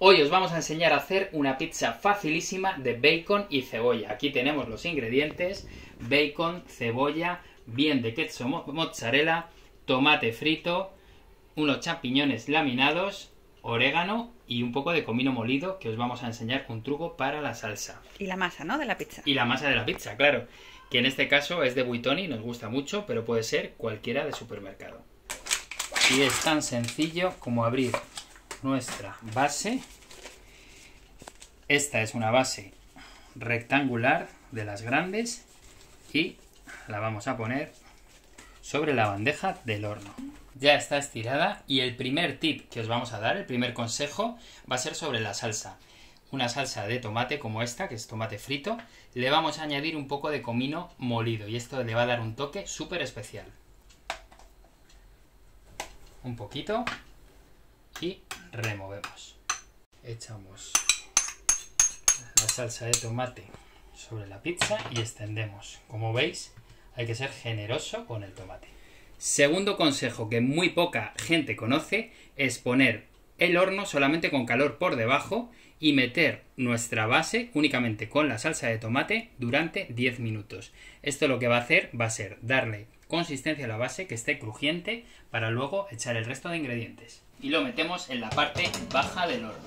Hoy os vamos a enseñar a hacer una pizza facilísima de bacon y cebolla. Aquí tenemos los ingredientes: bacon, cebolla, bien de queso mozzarella, tomate frito, unos champiñones laminados, orégano y un poco de comino molido, que os vamos a enseñar un truco para la salsa. Y la masa, ¿no? De la pizza. Y la masa de la pizza, claro, que en este caso es de Buitoni, nos gusta mucho, pero puede ser cualquiera de supermercado. Y es tan sencillo como abrir nuestra base. Esta es una base rectangular de las grandes y la vamos a poner sobre la bandeja del horno. Ya está estirada y el primer tip que os vamos a dar, el primer consejo, va a ser sobre la salsa. Una salsa de tomate como esta, que es tomate frito, le vamos a añadir un poco de comino molido y esto le va a dar un toque súper especial. Un poquito y removemos. Echamos la salsa de tomate sobre la pizza y extendemos. Como veis, hay que ser generoso con el tomate. Segundo consejo que muy poca gente conoce es poner el horno solamente con calor por debajo y meter nuestra base únicamente con la salsa de tomate durante 10 minutos. Esto lo que va a hacer va a ser darle consistencia a la base, que esté crujiente, para luego echar el resto de ingredientes. Y lo metemos en la parte baja del horno.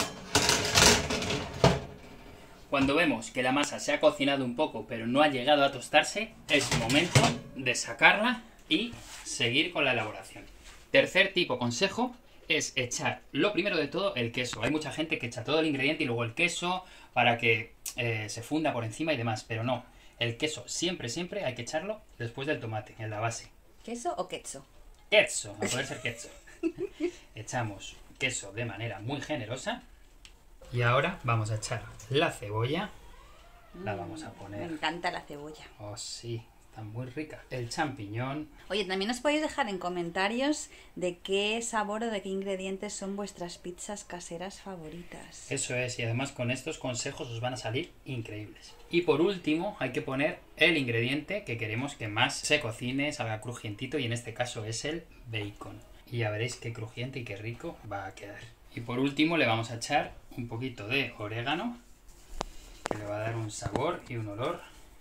Cuando vemos que la masa se ha cocinado un poco pero no ha llegado a tostarse, es momento de sacarla y seguir con la elaboración. Tercer tipo consejo es echar, lo primero de todo, el queso. Hay mucha gente que echa todo el ingrediente y luego el queso para que se funda por encima y demás, pero no. El queso siempre hay que echarlo después del tomate, en la base. ¿Queso o queso? Queso, a poder ser queso. Echamos queso de manera muy generosa. Y ahora vamos a echar la cebolla. La vamos a poner. Me encanta la cebolla. Oh, sí, está muy rica. El champiñón. Oye, también os podéis dejar en comentarios de qué sabor o de qué ingredientes son vuestras pizzas caseras favoritas. Eso es, y además con estos consejos os van a salir increíbles. Y por último, hay que poner el ingrediente que queremos que más se cocine, salga crujientito, y en este caso es el bacon. Y ya veréis qué crujiente y qué rico va a quedar. Y por último le vamos a echar un poquito de orégano, que le va a dar un sabor y un olor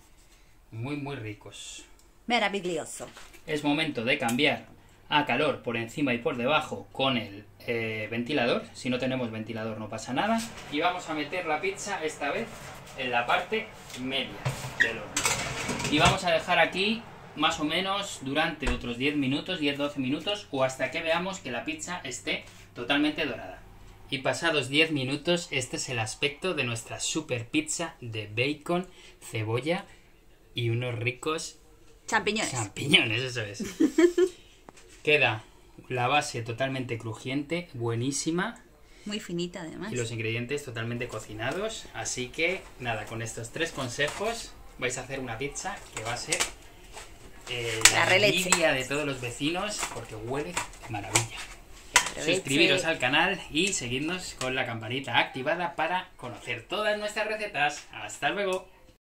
muy ricos. Maravilloso. Es momento de cambiar a calor por encima y por debajo con el ventilador. Si no tenemos ventilador no pasa nada. Y vamos a meter la pizza esta vez en la parte media del horno. Y vamos a dejar aquí más o menos durante otros 10 minutos, 10-12 minutos, o hasta que veamos que la pizza esté totalmente dorada. Y pasados 10 minutos, este es el aspecto de nuestra super pizza de bacon, cebolla y unos ricos champiñones. Champiñones, eso es. Queda la base totalmente crujiente, buenísima. Muy finita además. Y los ingredientes totalmente cocinados. Así que nada, con estos 3 consejos vais a hacer una pizza que va a ser la envidia de todos los vecinos, porque huele de maravilla. Suscribiros al canal y seguidnos con la campanita activada para conocer todas nuestras recetas. ¡Hasta luego!